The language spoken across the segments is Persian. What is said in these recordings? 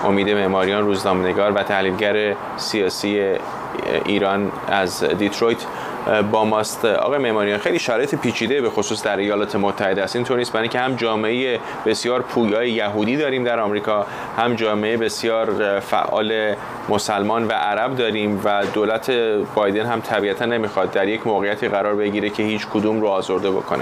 امید معماریان، روزنامه‌نگار و تحلیلگر سیاسی ایران از دیترویت با ماست. آقای معماریان، خیلی شرایط پیچیده به خصوص در ایالات متحده است. اینطور نیست، برای اینکه هم جامعه بسیار پویای یهودی داریم در آمریکا، هم جامعه بسیار فعال مسلمان و عرب داریم و دولت بایدن هم طبیعتا نمیخواد در یک موقعیتی قرار بگیره که هیچ کدوم رو آزرده بکنه.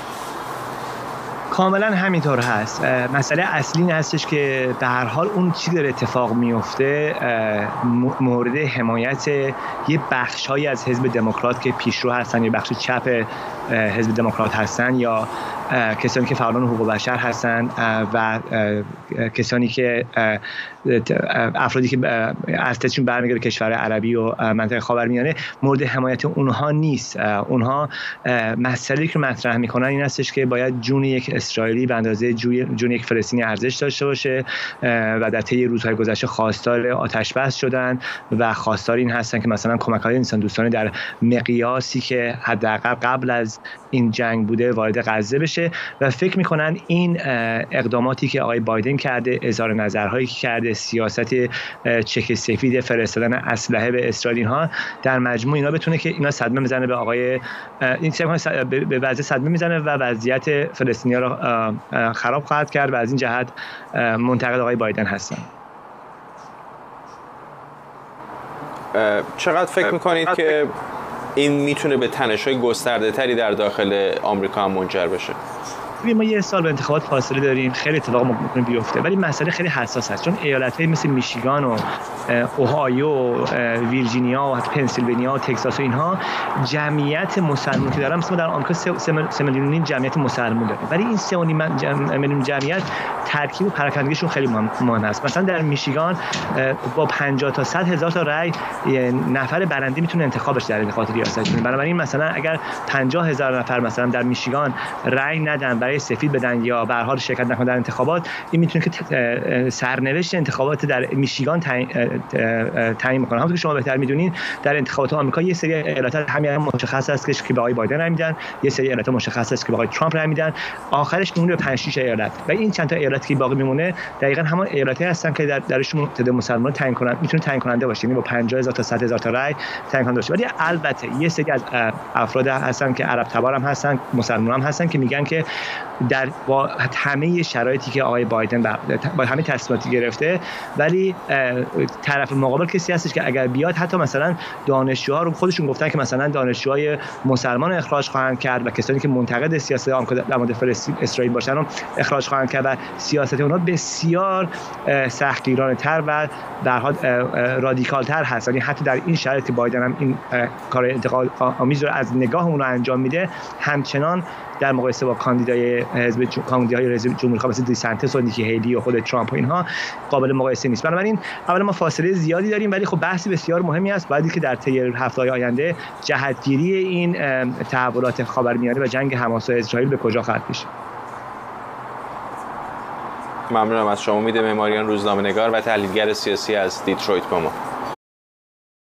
کاملا همینطور هست. مسئله اصلی این هستش که به هر حال اون چیزی داره اتفاق میفته مورد حمایت یه بخش‌هایی از حزب دموکرات که پیشرو هستن، یه بخش چپ حزب دموکرات هستن، یا کسانی که فعالان حقوق بشر هستن و کسانی که افرادی که اصلشون برمیگرده به کشور عربی و منطقه خاورمیانه، مورد حمایت اونها نیست. اونها مسئله‌ای که مطرح میکنن این هستش که باید جون یک اسرائیلی به اندازه جون یک فلسطینی ارزش داشته باشه و در طی روزهای گذشته خواستار آتش بس شدن و خواستار این هستن که مثلا کمک‌های انسان دوستانه در مقیاسی که حداقل قبل از این جنگ بوده وارد غزه بشه و فکر میکنن این اقداماتی که آقای بایدن کرده، اظهار نظرهایی که کرده، سیاست چک سفید فرستادن اسلحه به اسرائیل ها در مجموع اینا بتونه که اینا صدمه بزنه به آقای این به وضع صدمه میزنه و وضعیت فلسطینی‌ها را خراب خواهد کرد و از این جهت منتقد آقای بایدن هستن. چقدر فکر میکنید که این میتونه به تنش‌های گسترده‌تری در داخل آمریکا هم منجر بشه؟ ما یه سال به انتخابات فاصله داریم، خیلی اتفاق ممکنه بیفته، ولی مسئله خیلی حساس است چون ایالت‌های مثل میشیگان و اوهایو و ویرجینیا و حتی پنسیلوانیا و تگزاس و اینها جمعیت مسلمانی که دارن، مثلا در آمریکا 3.5 میلیون جمعیت مسلمان داره، ولی این 3.5 میلیون جمعیت ترکیب و پراکندگیشون خیلی مهم است. مثلا در میشیگان با 50 تا 100 هزار تا رای نفر برنده میتونه انتخاب بشه در انتخابات ریاستی. بنابراین مثلا اگر 50,000 نفر مثلا در میشیگان رای ندن، برای سفید بدن یا به هر حال شرکت نکنن در انتخابات، این میتونه که سرنوشت انتخابات در میشیگان تعیین کنه. همونطور که شما بهتر میدونین در انتخابات آمریکا یه سری ایالت‌ها همین مشخص است که به آقای بایدن رای میدن، یه سری ایالت‌ها مشخص است که به آقای ترامپ رای میدن، آخرش میمونه به 5-6 ایالت و این چند تا ایالتی که باقی میمونه دقیقاً همون ایالت‌هایی هستن که درشون تعداد مسلمانان تعیین کنن، میتونه تعیین کننده باشه، یعنی با 50,000 تا 100,000 تا رای تعیین کننده باشه. ولی البته یه سری از افراد هستن که عرب تبار هم هستن، مسلمان هم هستن که میگن که با همه شرایطی که آقای بایدن با همه تصمیماتی گرفته، ولی طرف مقابل کسی هستش که اگر بیاد حتی مثلا دانشجوها رو خودشون گفتن که مثلا دانشجوهای مسلمان اخراج خواهند کرد و کسانی که منتقد سیاست آمریکا در مورد فلسطین اسرائیل باشن رو اخراج خواهند کرد و سیاست اونها بسیار سختگیرانه‌تر و در حال رادیکال‌تر هست. یعنی حتی در این شرایط که بایدن هم این کار انتقاد آمیز رو از نگاه اون رو انجام میده، همچنان در مقایسه با کاندیدای حزب جمهوری‌خواه مثل دیسنتس و نیکی هیلی و خود ترامپ و اینها قابل مقایسه نیست. بنابراین اولا ما فاصله زیادی داریم، ولی خب بحث بسیار مهمی است. بعدی که در طی هفته‌های آینده جهتگیری این تحولات خاورمیانه و جنگ حماس و اسرائیل به کجا خواهد پیش. ممنونم از شما. امید معماریان، روزنامه‌نگار و تحلیلگر سیاسی از دیترویت با ما.